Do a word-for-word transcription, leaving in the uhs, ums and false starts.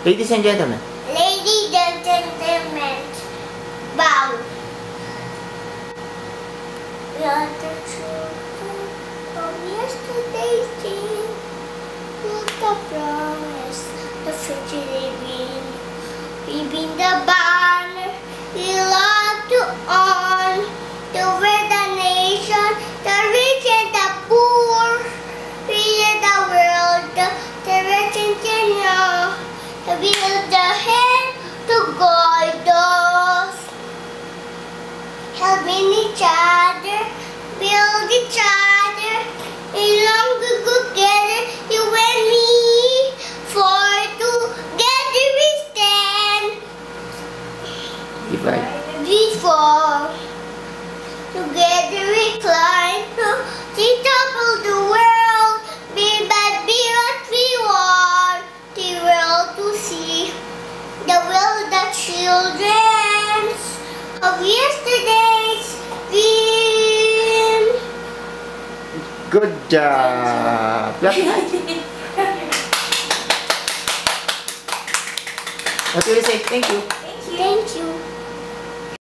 Ladies and gentlemen. Ladies and gentlemen, bow. We are the children of yesterday's day. Look the promise, the future they bring. We bring the banner, we love to all. To wear the nation, the rich and the poor. We lead the world, the, the rich and the young. To build the hand to guide us. Helping each other, build each other. Along the together, you and me. For together we stand. Divide. Before together we climb to the top of the world. Be but be what we want the world to see. The world the children of yesterday's dream. Good job. Clap your hands. What do you say? Thank you. Thank you. Thank you.